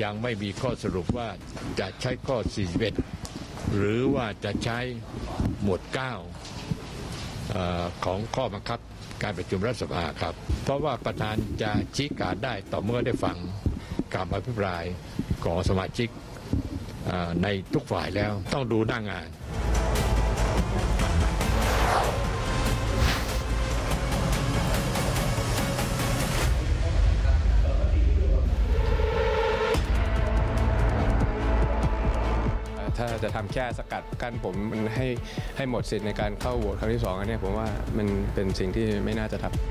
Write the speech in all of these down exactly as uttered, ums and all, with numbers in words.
ยังไม่มีข้อสรุปว่าจะใช้ข้อสี่สิบเอ็ดหรือว่าจะใช้หมวดเก้าของข้อบังคับการประชุมรัฐสภาครับเพราะว่าประธานจะชี้การได้ต่อเมื่อได้ฟังการอภิปรายของสมาชิกในทุกฝ่ายแล้วต้องดูหน้างานถ้าจะทำแค่สกัดกั้นผมมันให้ให้หมดสิทธิ์ในการเข้าโหวตครั้งที่สองอันนี้ผมว่ามันเป็นสิ่งที่ไม่น่าจะทำ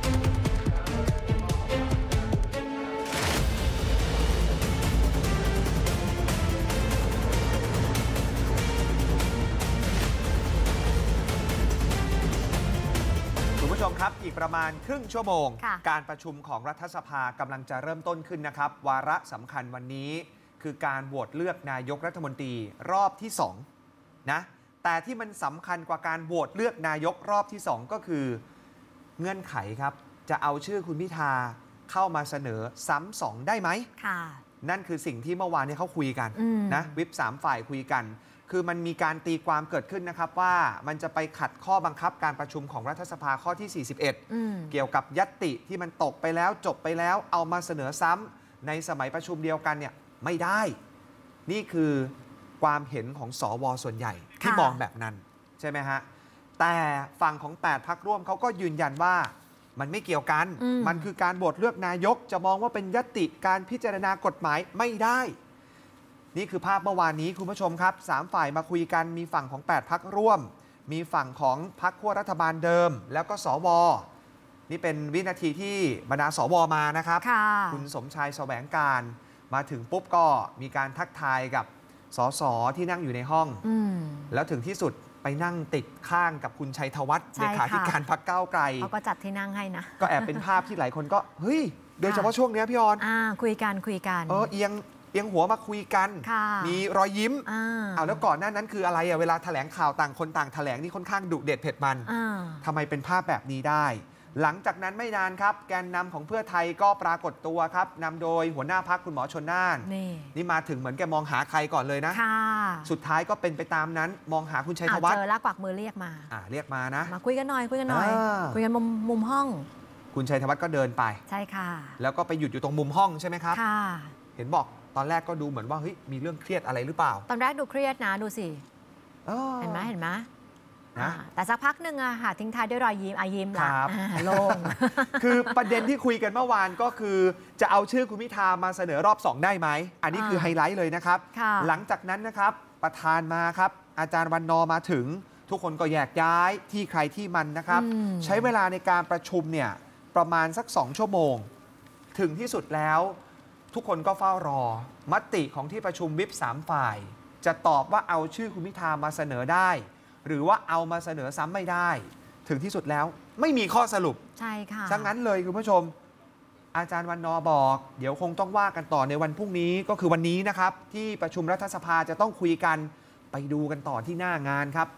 คุณผู้ชมครับอีกประมาณครึ่งชั่วโมงการประชุมของรัฐสภากำลังจะเริ่มต้นขึ้นนะครับวาระสำคัญวันนี้คือการโหวตเลือกนายกรัฐมนตรีรอบที่สองนะแต่ที่มันสำคัญกว่าการโหวตเลือกนายกรอบที่สองก็คือเงื่อนไขครับจะเอาชื่อคุณพิธาเข้ามาเสนอซ้ำสองได้ไหมค่ะนั่นคือสิ่งที่เมื่อวานนี้เขาคุยกันนะวิปสามฝ่ายคุยกันคือมันมีการตีความเกิดขึ้นนะครับว่ามันจะไปขัดข้อบังคับการประชุมของรัฐสภาข้อที่สี่สิบเอ็ดเกี่ยวกับญัตติที่มันตกไปแล้วจบไปแล้วเอามาเสนอซ้ำในสมัยประชุมเดียวกันเนี่ยไม่ได้นี่คือความเห็นของสวส่วนใหญ่ที่มองแบบนั้นใช่ไหมฮะแต่ฝั่งของแปดพรรคร่วมเขาก็ยืนยันว่ามันไม่เกี่ยวกันมันคือการโหวตเลือกนายกจะมองว่าเป็นญัตติการพิจารณากฎหมายไม่ได้นี่คือภาพเมื่อวานนี้คุณผู้ชมครับสามฝ่ายมาคุยกันมีฝั่งของแปดพรรคร่วมมีฝั่งของพรรคขั้วรัฐบาลเดิมแล้วก็สวนี่เป็นวินาทีที่บรรดาสวมานะครับคุณสมชายแสวงการมาถึงปุ๊บก็มีการทักทายกับสสที่นั่งอยู่ในห้องแล้วถึงที่สุดไปนั่งติดข้างกับคุณชัยธวัฒน์เลขาธิการพรรคก้าวไกลเขาก็จัดที่นั่งให้นะก็แอบเป็นภาพที่หลายคนก็เฮ้ยโดยเฉพาะช่วงนี้พี่ออนอ่าคุยกันคุยกันเออเอียงเอียงหัวมาคุยกันมีรอยยิ้มเอาแล้วก่อนหน้านั้นคืออะไรอะเวลาแถลงข่าวต่างคนต่างแถลงนี่ค่อนข้างดุเด็ดเผ็ดมันทำไมเป็นภาพแบบนี้ได้หลังจากนั้นไม่นานครับแกนนำของเพื่อไทยก็ปรากฏตัวครับนำโดยหัวหน้าพรรคคุณหมอชลน่านนี่นี่มาถึงเหมือนแกมองหาใครก่อนเลยนะสุดท้ายก็เป็นไปตามนั้นมองหาคุณชัยธวัฒน์เจอลากกวักมือเรียกมาอ่าเรียกมานะมาคุยกันหน่อยคุยกันหน่อยคุยกันมุมมุมห้องคุณชัยธวัฒน์ก็เดินไปใช่ค่ะแล้วก็ไปหยุดอยู่ตรงมุมห้องใช่ไหมครับค่ะเห็นบอกตอนแรกก็ดูเหมือนว่าเฮ้ยมีเรื่องเครียดอะไรหรือเปล่าตอนแรกดูเครียดนะดูสิเห็นไหมเห็นไหมนะแต่สักพักหนึ่งอะค่ะทิ้งท้ายด้วยรอยยิ้มอายิ้มละโล่งคือประเด็นที่คุยกันเมื่อวานก็คือจะเอาชื่อคุณพิธามาเสนอรอบสองได้ไหมอันนี้คือไฮไลท์เลยนะครับหลังจากนั้นนะครับประธานมาครับอาจารย์วันนอมาถึงทุกคนก็แยกย้ายที่ใครที่มันนะครับใช้เวลาในการประชุมเนี่ยประมาณสักสองชั่วโมงถึงที่สุดแล้วทุกคนก็เฝ้ารอมติของที่ประชุมวิปสามฝ่ายจะตอบว่าเอาชื่อคุณพิธามาเสนอได้หรือว่าเอามาเสนอซ้ำไม่ได้ถึงที่สุดแล้วไม่มีข้อสรุปใช่ค่ะฉะนั้นเลยคุณผู้ชมอาจารย์วันนอบอกเดี๋ยวคงต้องว่ากันต่อในวันพรุ่งนี้ก็คือวันนี้นะครับที่ประชุมรัฐสภาจะต้องคุยกันไปดูกันต่อที่หน้างานครับ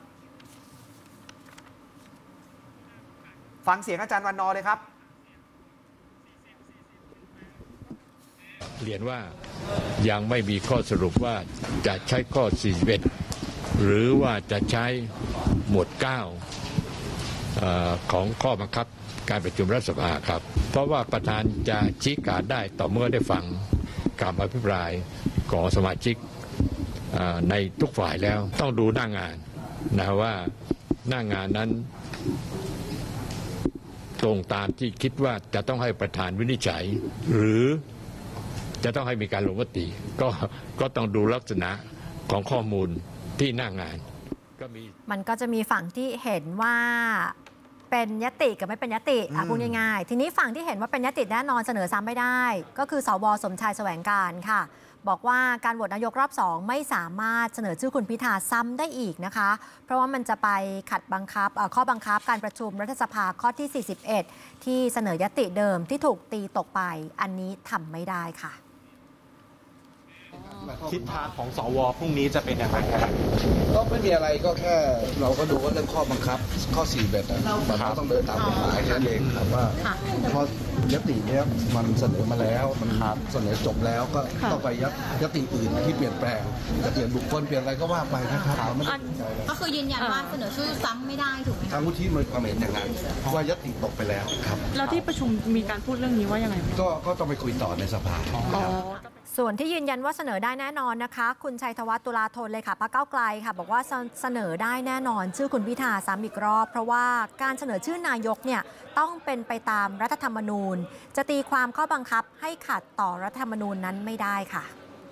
ฟังเสียงอาจารย์วันนอเลยครับเรียนว่ายังไม่มีข้อสรุปว่าจะใช้ข้อสี่สิบเอ็ดหรือว่าจะใช้หมวดเก้าของข้อบังคับการประชุมรัฐสภาครับเพราะว่าประธานจะชี้การได้ต่อเมื่อได้ฟังการอภิปรายของสมาชิกในทุกฝ่ายแล้วต้องดูหน้างานนะว่าหน้างานนั้นตรงตามที่คิดว่าจะต้องให้ประธานวินิจฉัยหรือจะต้องให้มีการลงมติก็ก็ต้องดูลักษณะของข้อมูลที่หน้างานก็มีมันก็จะมีฝั่งที่เห็นว่าเป็นญัตติกับไม่เป็นญัตติอ่ะพูดง่ายๆทีนี้ฝั่งที่เห็นว่าเป็นญัตติแน่นอนเสนอซ้ำไม่ได้ก็คือสวสมชายแสวงการค่ะบอกว่าการโหวตนายกรอบสองไม่สามารถเสนอชื่อคุณพิธาซ้ำได้อีกนะคะเพราะว่ามันจะไปขัดบังคับข้อบังคับการประชุมรัฐสภาข้อที่สี่สิบเอ็ดที่เสนอญัตติเดิมที่ถูกตีตกไปอันนี้ทำไม่ได้ค่ะทิศทางของสวพรุ่งนี้จะเป็นยังไงครับก็ไม่มีอะไรก็แค่เราก็ดูว่าเรื่องข้อบังคับข้อสี่เบ็ดนะมันก็ต้องเดินตามกฎหมายแค่นั้นเองครับว่าพอยติเนี้ยมันเสนอมาแล้วมันเสนอจบแล้วก็ต้องไปยติอื่นที่เปลี่ยนแปลงจะเปลี่ยนบุคคลเปลี่ยนอะไรก็ว่าไปนะครับเราไม่ได้ก็คือยืนยันว่าเสนอชื่อซ้ำไม่ได้ถูกไหมทางวุฒิมีความเห็นอย่างนั้นว่ายติตกไปแล้วครับแล้วที่ประชุมมีการพูดเรื่องนี้ว่ายังไงก็ก็ต้องไปคุยต่อในสภาครับส่วนที่ยืนยันว่าเสนอได้แน่นอนนะคะ คุณชัยธวัฒน์ตุลาธนเลยค่ะพรรคก้าวไกลค่ะบอกว่าเสนอได้แน่นอนชื่อคุณพิธาซ้ำอีกรอบเพราะว่าการเสนอชื่อนายกเนี่ยต้องเป็นไปตามรัฐธรรมนูญจะตีความข้อบังคับให้ขัดต่อรัฐธรรมนูญนั้นไม่ได้ค่ะ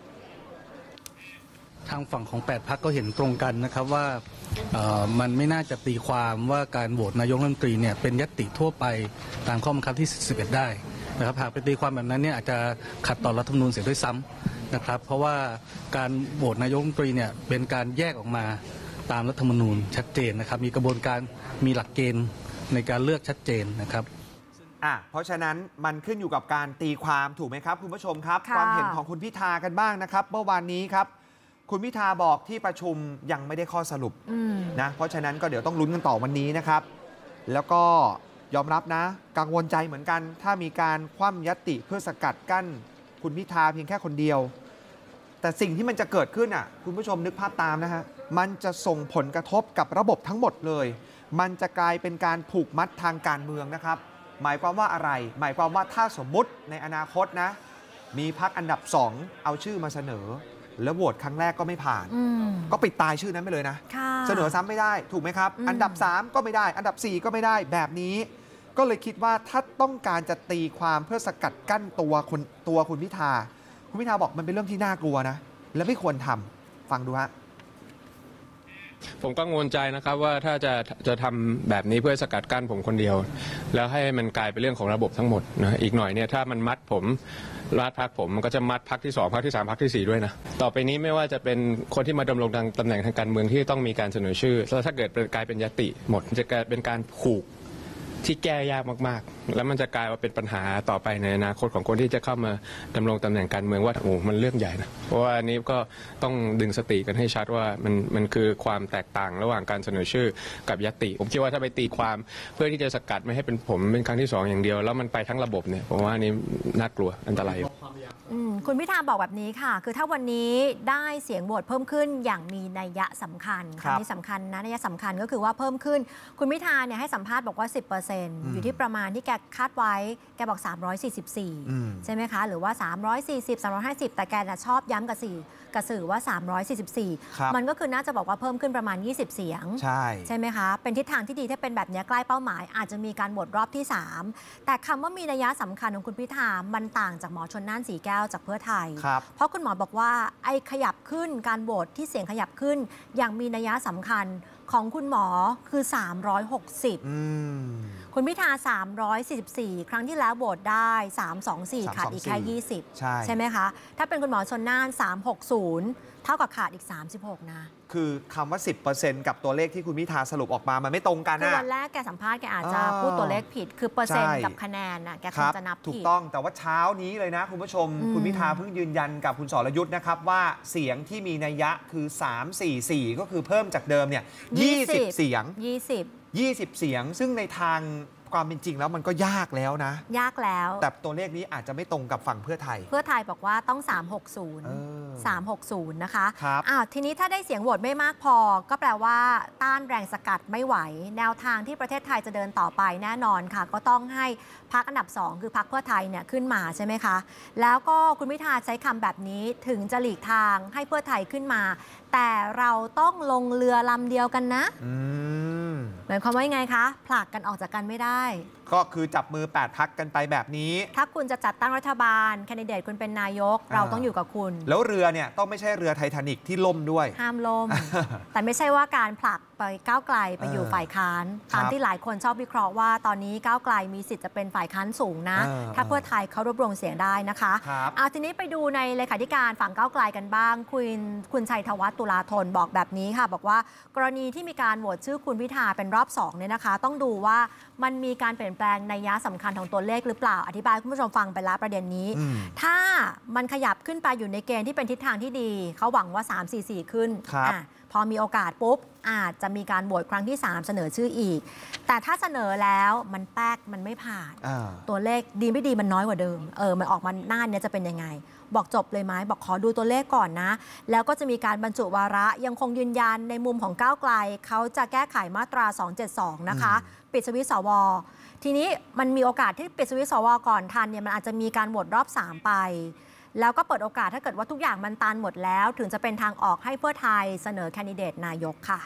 ทางฝั่งของแปดพรรคก็เห็นตรงกันนะครับว่ามันไม่น่าจะตีความว่าการโหวตนายกรัฐมนตรีเนี่ยเป็นญัตติทั่วไปตามข้อบังคับที่สิบเอ็ดได้นะครับหากไปตีความแบบนั้นเนี่ยอาจจะขัดต่อรัฐธรรมนูญเสียด้วยซ้ำนะครับเพราะว่าการโหวตนายกรัฐมนตรีเนี่ยเป็นการแยกออกมาตามรัฐธรรมนูญชัดเจนนะครับมีกระบวนการมีหลักเกณฑ์ในการเลือกชัดเจนนะครับอ่ะเพราะฉะนั้นมันขึ้นอยู่กับการตีความถูกไหมครับคุณผู้ชมครับความเห็นของคุณพิธากันบ้างนะครับเมื่อวานนี้ครับคุณพิธาบอกที่ประชุมยังไม่ได้ข้อสรุปนะเพราะฉะนั้นก็เดี๋ยวต้องลุ้นกันต่อวันนี้นะครับแล้วก็ยอมรับนะกังวลใจเหมือนกันถ้ามีการคว่ำญัตติเพื่อสกัดกั้นคุณพิธาเพียงแค่คนเดียวแต่สิ่งที่มันจะเกิดขึ้นอ่ะคุณผู้ชมนึกภาพตามนะฮะมันจะส่งผลกระทบกับระบบทั้งหมดเลยมันจะกลายเป็นการผูกมัดทางการเมืองนะครับหมายความว่าอะไรหมายความว่าถ้าสมมุติในอนาคตนะมีพรรคอันดับสองเอาชื่อมาเสนอแล้วโหวตครั้งแรกก็ไม่ผ่านก็ปิดตายชื่อนั้นไปเลยนะเสนอซ้ำไม่ได้ถูกไหมครับอันดับสามก็ไม่ได้อันดับสี่ก็ไม่ได้แบบนี้ก็เลยคิดว่าถ้าต้องการจะตีความเพื่อสกัดกั้นตัวคนตัวคุณพิธาคุณพิธาบอกมันเป็นเรื่องที่น่ากลัวนะและไม่ควรทำฟังดูฮะผมกังวลใจนะครับว่าถ้าจะจะทำแบบนี้เพื่อสกัดกั้นผมคนเดียวแล้วให้มันกลายเป็นเรื่องของระบบทั้งหมดนะอีกหน่อยเนี่ยถ้ามันมัดผมรัดพักผมมันก็จะมัดพักที่สองพักที่สามพักที่สี่ด้วยนะต่อไปนี้ไม่ว่าจะเป็นคนที่มาดำรงตำแหน่งทางการเมืองที่ต้องมีการเสนอชื่อแล้วถ้าเกิดกลายเป็นญัตติหมดจะกลายเป็นการผูกที่แก้ยากมากๆแล้วมันจะกลายมาเป็นปัญหาต่อไปในอนาคตของคนที่จะเข้ามาดำรงตำแหน่งการเมืองว่าโอ้มันเรื่องใหญ่นะเพราะว่าอันนี้ก็ต้องดึงสติกันให้ชัดว่ามันมันคือความแตกต่างระหว่างการเสนอชื่อกับญัตติผมคิดว่าถ้าไปตีความเพื่อที่จะสกัดไม่ให้เป็นผมเป็นครั้งที่สองอย่างเดียวแล้วมันไปทั้งระบบเนี่ยผมว่าอันนี้น่ากลัวอันตรายคุณพิธาบอกแบบนี้ค่ะคือถ้าวันนี้ได้เสียงโหวตเพิ่มขึ้นอย่างมีนัยยะสำคัญคำนี้สำคัญนะนัยยะสำคัญก็คือว่าเพิ่มขึ้นคุณพิธาเนี่ยให้สัมภาษณ์บอกว่า สิบเปอร์เซ็นต์ อยู่ที่ประมาณที่แกคาดไว้แกบอกสามร้อยสี่สิบสี่ใช่ไหมคะหรือว่าสามร้อยสี่สิบ สามร้อยห้าสิบแต่แกชอบย้ำกับสื่อกระสื่อว่าสามร้อยสี่สิบสี่มันก็คือน่าจะบอกว่าเพิ่มขึ้นประมาณยี่สิบเสียงใช่ใช่ไหมคะเป็นทิศทางที่ดีถ้าเป็นแบบนี้ใกล้เป้าหมายอาจจะมีการโหวตรอบที่สามแต่คำว่ามีนัยยะสำคัญของคุณพิธามันต่างจากหมอชลน่านสีแก้วจากเพื่อไทยเพราะคุณหมอบอกว่าไอ้ขยับขึ้นการโหวตที่เสียงขยับขึ้นอย่างมีนัยยะสำคัญของคุณหมอคือสามร้อยหกสิบคุณพิธาสามร้อยสี่สิบสี่ครั้งที่แล้วโหวตได้สามร้อยยี่สิบสี่ขาดอีกแค่ยี่สิบใช่ใช่ไหมคะถ้าเป็นคุณหมอชลน่านสามร้อยหกสิบเท่ากับขาดอีกสามสิบหกนะคือคำว่า สิบเปอร์เซ็นต์ กับตัวเลขที่คุณพิธาสรุปออกมามันไม่ตรงกันนะคือวันแรกแกสัมภาษณ์แกอาจจะพูดตัวเลขผิดคือเปอร์เซ็นต์กับคะแนนนะแกคงจะนับผิดถูกต้องแต่ว่าเช้านี้เลยนะคุณผู้ชมคุณพิธาเพิ่งยืนยันกับคุณสรยุทธ์นะครับว่าเสียงที่มีนัยยะคือสามร้อยสี่สิบสี่ก็คือเพิ่มจากเดิมเนี่ยยี่สิบเสียงยี่สิบยี่สิบเสียงซึ่งในทางความเป็นจริงแล้วมันก็ยากแล้วนะยากแล้วแต่ตัวเลขนี้อาจจะไม่ตรงกับฝั่งเพื่อไทยเพื่อไทยบอกว่าต้องสามร้อยหกสิบ สามร้อยหกสิบนะคะอ้าวทีนี้ถ้าได้เสียงโหวตไม่มากพอก็แปลว่าต้านแรงสกัดไม่ไหวแนวทางที่ประเทศไทยจะเดินต่อไปแน่นอนค่ะก็ต้องให้พรรคอันดับสองคือพรรคเพื่อไทยเนี่ยขึ้นมาใช่ไหมคะแล้วก็คุณพิธาใช้คำแบบนี้ถึงจะหลีกทางให้เพื่อไทยขึ้นมาแต่เราต้องลงเรือลำเดียวกันนะหมายความว่ายังไงคะผลักกันออกจากกันไม่ได้ก็คือจับมือแปดพรรคกันไปแบบนี้ถ้าคุณจะจัดตั้งรัฐบาลแคนดิเดตคุณเป็นนายกเราต้องอยู่กับคุณแล้วเรือเนี่ยต้องไม่ใช่เรือไททานิคที่ล่มด้วยห้ามล่ม แต่ไม่ใช่ว่าการผลักไปก้าวไกลไปอยู่ฝ่ายค้านตามที่หลายคนชอบวิเคราะห์ว่าตอนนี้ก้าวไกลมีสิทธิ์จะเป็นฝ่ายค้านสูงนะถ้าเพื่อไทยเขารวบรวมเสียงได้นะคะเอาทีนี้ไปดูในเลขาธิการฝั่งก้าวไกลกันบ้างคุณคุณชัยธวัฒน์ตุลาธนบอกแบบนี้ค่ะบอกว่ากรณีที่มีการโหวตชื่อคุณพิธาเป็นรอบสองเนี่ยนะคะต้องดูว่ามันมีการเปลี่ยนยนแปลงนัยยะสำคัญของตัวเลขหรือเปล่าอธิบายคุณผู้ชมฟังไปแล้วประเด็นนี้ถ้ามันขยับขึ้นไปอยู่ในเกณฑ์ที่เป็นทิศทางที่ดีเขาหวังว่าสาม สี่ สี่ขึ้นพอมีโอกาสปุ๊บอาจจะมีการโหวตครั้งที่สามเสนอชื่ออีกแต่ถ้าเสนอแล้วมันแป๊กมันไม่ผ่านตัวเลขดีไม่ดีมันน้อยกว่าเดิมเออมันออกมาหน้านี้จะเป็นยังไงบอกจบเลยไหมบอกขอดูตัวเลขก่อนนะแล้วก็จะมีการบรรจุวาระยังคงยืนยันในมุมของก้าวไกลเขาจะแก้ไขมาตราสองเจ็ดสองนะคะปิดสวิตช์สวทีนี้มันมีโอกาสที่ปิดสวิตช์สวก่อนทันเนี่ยมันอาจจะมีการโหวตรอบสามไปแล้วก็เปิดโอกาสถ้าเกิดว่าทุกอย่างมันตันหมดแล้วถึงจะเป็นทางออกให้เพื่อไทยเสนอแคนดิเดตนายกค่ะ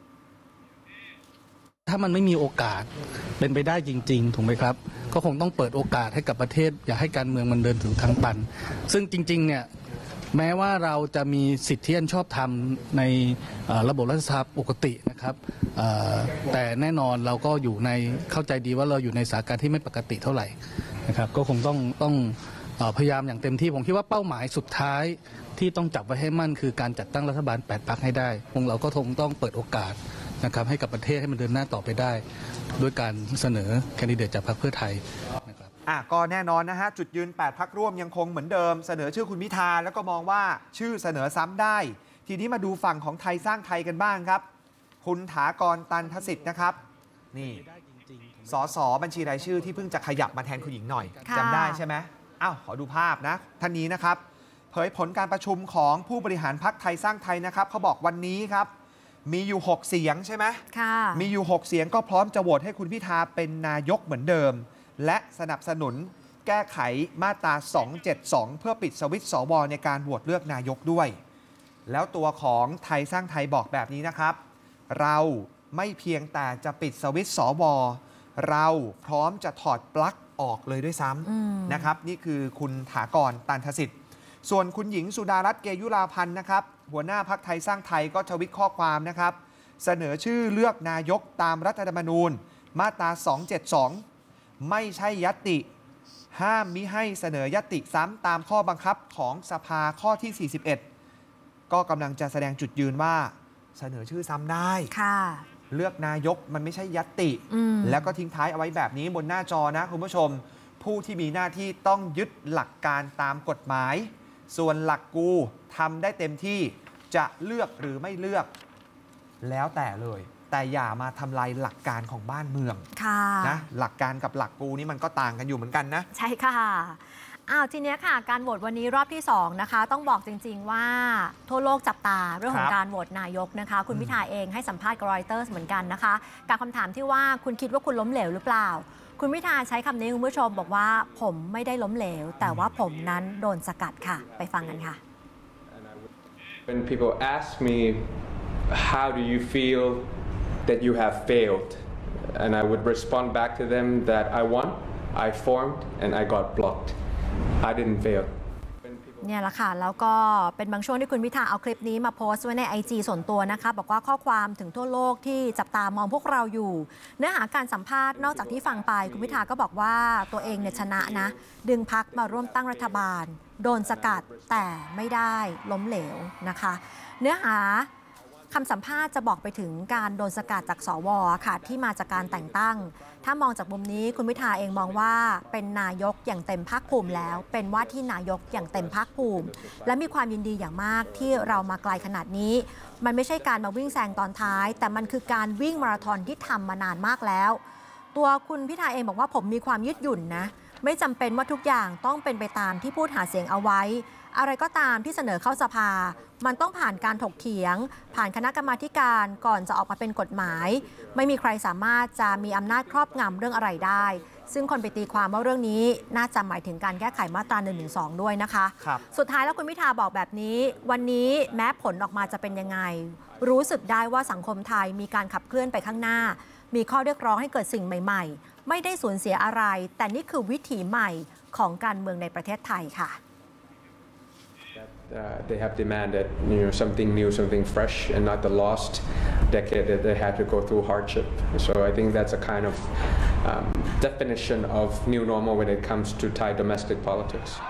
ถ้ามันไม่มีโอกาสเป็นไปได้จริงๆถูกไหมครับก็คงต้องเปิดโอกาสให้กับประเทศอย่าให้การเมืองมันเดินถึงทางตันซึ่งจริงๆเนี่ยแม้ว่าเราจะมีสิทธิอันชอบธรรมในระบบรัฐสภาปกตินะครับแต่แน่นอนเราก็อยู่ในเข้าใจดีว่าเราอยู่ในสถานการณ์ที่ไม่ปกติเท่าไหร่นะครับก็คงต้องต้องพยายามอย่างเต็มที่ผมคิดว่าเป้าหมายสุดท้ายที่ต้องจับไว้ให้มั่นคือการจัดตั้งรัฐบาลแปดพรรคให้ได้พวกเราก็คงต้องเปิดโอกาสนะครับให้กับประเทศให้มันเดินหน้าต่อไปได้ด้วยการเสนอแคนดิเดตจากพรรคเพื่อไทยนะครับอ่ะก็แน่นอนนะฮะจุดยืนแปดพรรคร่วมยังคงเหมือนเดิมเสนอชื่อคุณพิธาแล้วก็มองว่าชื่อเสนอซ้ำได้ทีนี้มาดูฝั่งของไทยสร้างไทยกันบ้างครับคุณถากรตันทสิทธิ์นะครับนี่สสบัญชีรายชื่อที่เพิ่งจะขยับมาแทนคุณหญิงหน่อยจำได้ใช่ไหมอ้าวขอดูภาพนะท่านนี้นะครับเผยผลการประชุมของผู้บริหารพรรคไทยสร้างไทยนะครับเขาบอกวันนี้ครับมีอยู่หกเสียงใช่ไหมค่ะมีอยู่หกเสียงก็พร้อมจะโหวตให้คุณพิธาเป็นนายกเหมือนเดิมและสนับสนุนแก้ไขมาตราสองเจ็ดสองเพื่อปิดสวิตช์สวในการโหวตเลือกนายกด้วยแล้วตัวของไทยสร้างไทยบอกแบบนี้นะครับเราไม่เพียงแต่จะปิดสวิตช์สวเราพร้อมจะถอดปลั๊กออกเลยด้วยซ้ำนะครับนี่คือคุณถากรตันทสิทธิ์ส่วนคุณหญิงสุดารัตน์เกยุราพันธ์นะครับหัวหน้าพรรคไทยสร้างไทยก็ทวิตข้อความนะครับเสนอชื่อเลือกนายกตามรัฐธรรมนูญมาตราสองเจ็ดสองไม่ใช่ญัตติห้ามมิให้เสนอญัตติซ้ำตามข้อบังคับของสภาข้อที่สี่สิบเอ็ดก็กำลังจะแสดงจุดยืนว่าเสนอชื่อซ้ำได้ค่ะเลือกนายกมันไม่ใช่ญัตติแล้วก็ทิ้งท้ายเอาไว้แบบนี้บนหน้าจอนะคุณผู้ชมผู้ที่มีหน้าที่ต้องยึดหลักการตามกฎหมายส่วนหลักกูทำได้เต็มที่จะเลือกหรือไม่เลือกแล้วแต่เลยแต่อย่ามาทำลายหลักการของบ้านเมืองนะหลักการกับหลักกูนี่มันก็ต่างกันอยู่เหมือนกันนะใช่ค่ะอ้าวทีนี้ค่ะการโหวตวันนี้รอบที่สองนะคะต้องบอกจริงๆว่าทั่วโลกจับตาเรื่องของการโหวตนายกนะคะคุณพิธาเองให้สัมภาษณ์กับรอยเตอร์สเหมือนกันนะคะกับคำถามที่ว่าคุณคิดว่าคุณล้มเหลวหรือเปล่าคุณพิธาใช้คำนี้คุณผู้ชมบอกว่าผมไม่ได้ล้มเหลวแต่ว่าผมนั้นโดนสกัดค่ะไปฟังกันค่ะ When people ask me how do you feel that you have failed and I would respond back to them that I won I formed and I got blocked I didn't fail เนี่ยแหละค่ะแล้วก็เป็นบางช่วงที่คุณพิธาเอาคลิปนี้มาโพสต์ไว้ใน ไอ จี ส่วนตัวนะคะบอกว่าข้อความถึงทั่วโลกที่จับตามองพวกเราอยู่เนื้อหาการสัมภาษณ์นอกจากที่ฟังไปคุณพิธาก็บอกว่าตัวเองเนี่ยชนะนะดึงพรรคมาร่วมตั้งรัฐบาลโดนสกัดแต่ไม่ได้ล้มเหลวนะคะเนื้อหาคำสัมภาษณ์จะบอกไปถึงการโดนสกัดจากสวค่ะที่มาจากการแต่งตั้งถ้ามองจากมุมนี้คุณพิธาเองมองว่าเป็นนายกอย่างเต็มภาคภูมิแล้วเป็นว่าที่นายกอย่างเต็มภาคภูมิและมีความยินดีอย่างมากที่เรามาไกลขนาดนี้มันไม่ใช่การมาวิ่งแซงตอนท้ายแต่มันคือการวิ่งมาราธอนที่ทำมานานมากแล้วตัวคุณพิธาเองบอกว่าผมมีความยืดหยุ่นนะไม่จำเป็นว่าทุกอย่างต้องเป็นไปตามที่พูดหาเสียงเอาไว้อะไรก็ตามที่เสนอเข้าสภามันต้องผ่านการถกเถียงผ่านคณะกรรมาธิการก่อนจะออกมาเป็นกฎหมายไม่มีใครสามารถจะมีอำนาจครอบงำเรื่องอะไรได้ซึ่งคนไปตีความว่าเรื่องนี้น่าจะหมายถึงการแก้ไขมาตราหนึ่งหนึ่งสองด้วยนะคะสุดท้ายแล้วคุณพิธาบอกแบบนี้วันนี้แม้ผลออกมาจะเป็นยังไงรู้สึกได้ว่าสังคมไทยมีการขับเคลื่อนไปข้างหน้ามีข้อเรียกร้องให้เกิดสิ่งใหม่ๆไม่ได้สูญเสียอะไรแต่นี่คือวิถีใหม่ของการเมืองในประเทศไทยค่ะ Uh, they have demanded, you know, something new, something fresh, and not the lost decade that they had to go through hardship. So I think that's a kind of um, definition of new normal when it comes to Thai domestic politics.